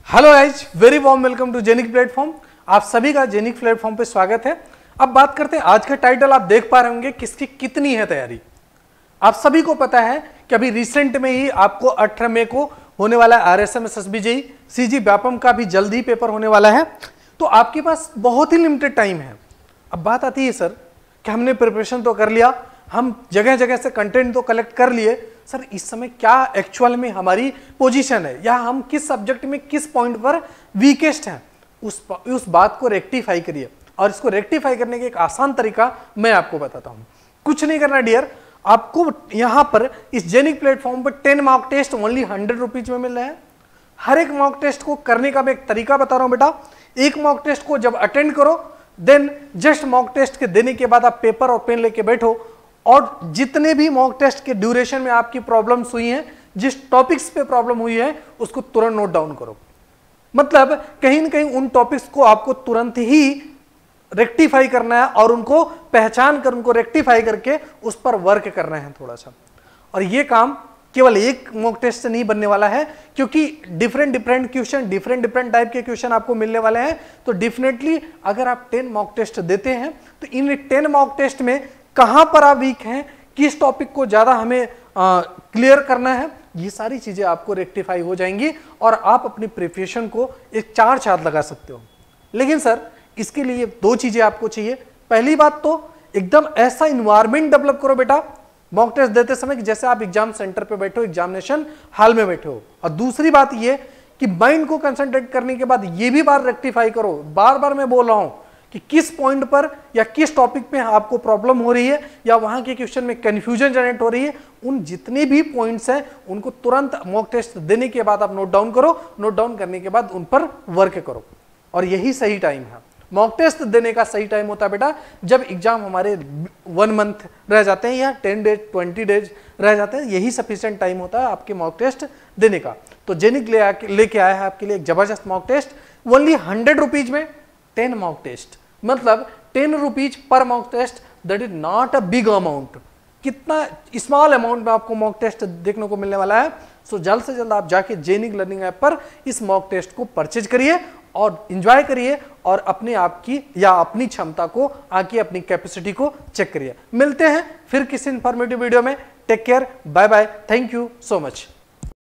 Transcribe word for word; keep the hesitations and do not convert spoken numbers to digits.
Hello guys, very warm welcome to Genic platform. आप सभी का जेनिक प्लेटफॉर्म पे स्वागत है। अब बात करते हैं, आज का टाइटल आप देख पा रहे होंगे किसकी कितनी है तैयारी। आप सभी को पता है कि अभी रिसेंट में ही आपको अठारह मई को होने वाला RSM SSB JEE CG Vyapam का भी जल्दी पेपर होने वाला है, तो आपके पास बहुत ही लिमिटेड टाइम है। अब बात आती है सर कि हमने प्रिपरेशन तो कर लिया, हम जगह जगह से कंटेंट तो कलेक्ट कर लिए, सर इस समय क्या एक्चुअल में हमारी पोजीशन है या हम किस सब्जेक्ट में किस पॉइंट पर वीकेस्ट हैं, उस उस बात को रेक्टिफाई करिए। और इसको रेक्टिफाई करने का एक आसान तरीका मैं आपको बताता हूं। कुछ नहीं करना डियर, आपको यहां पर इस जेनिक प्लेटफॉर्म पर ten mock test only hundred rupees में मिल रहे हैं। हर एक मॉक टेस्ट को करने का मैं एक तरीका बता रहा हूं बेटा। एक मॉक टेस्ट को जब अटेंड करो, देन जस्ट मॉक टेस्ट के देने के बाद आप पेपर और पेन लेके बैठो और जितने भी मॉक टेस्ट के ड्यूरेशन में आपकी प्रॉब्लम्स हुई हैं, जिस टॉपिक्स पे प्रॉब्लम हुई है उसको तुरंत नोट डाउन करो। मतलब कहीं ना कहीं उन टॉपिक्स को आपको तुरंत ही रेक्टिफाई करना है और उनको पहचान कर उनको रेक्टिफाई करके उस पर वर्क करना है थोड़ा सा। और ये काम केवल एक मॉक टेस्ट से नहीं बनने वाला है, क्योंकि different different question different different type के क्वेश्चन आपको मिलने वाले हैं। तो डेफिनेटली अगर आप टेन मॉक टेस्ट देते हैं तो इन टेन मॉक टेस्ट में कहां पर आप वीक हैं, किस टॉपिक को ज्यादा हमें क्लियर करना है, ये सारी चीजें आपको रेक्टिफाई हो जाएंगी और आप अपनी प्रिपरेशन को एक चार चांद लगा सकते हो। लेकिन सर इसके लिए दो चीजें आपको चाहिए। पहली बात तो एकदम ऐसा इन्वायरमेंट डेवलप करो बेटा मॉक टेस्ट देते समय कि जैसे आप एग्जाम सेंटर पे बैठे हो, एग्जामिनेशन हॉल में बैठे हो। और दूसरी बात ये कि माइंड को कंसंट्रेट करने के बाद ये भी बार रेक्टिफाई करो, बार बार मैं बोल रहा हूं कि किस पॉइंट पर या किस टॉपिक पे आपको प्रॉब्लम हो रही है या वहां के क्वेश्चन में कंफ्यूजन जनरेट हो रही है, उन जितने भी पॉइंट्स हैं उनको तुरंत मॉक टेस्ट देने के बाद आप नोट डाउन करो। नोट डाउन करने के बाद उन पर वर्क करो। और यही सही टाइम है। मॉक टेस्ट देने का सही टाइम होता है बेटा जब एग्जाम हमारे वन मंथ रह जाते हैं या टेन डेज ट्वेंटी डेज रह जाते हैं, यही सफिशिएंट टाइम होता है आपके मॉक टेस्ट देने का। तो जेनिक ले लेके आया है आपके लिए एक जबरदस्त mock test only hundred rupees में टेन मॉक टेस्ट, मतलब टेन रुपीज पर mock test. That is not a big amount, कितना स्मॉल अमाउंट में आपको मॉक टेस्ट देखने को मिलने वाला है। सो जल्द से जल्द आप जाके जेनिक लर्निंग ऐप पर इस मॉक टेस्ट को परचेज करिए और एंजॉय करिए और अपने आप की या अपनी क्षमता को आके अपनी कैपेसिटी को चेक करिए। मिलते हैं फिर किसी इंफॉर्मेटिव वीडियो में। Take care, bye bye, thank you so much.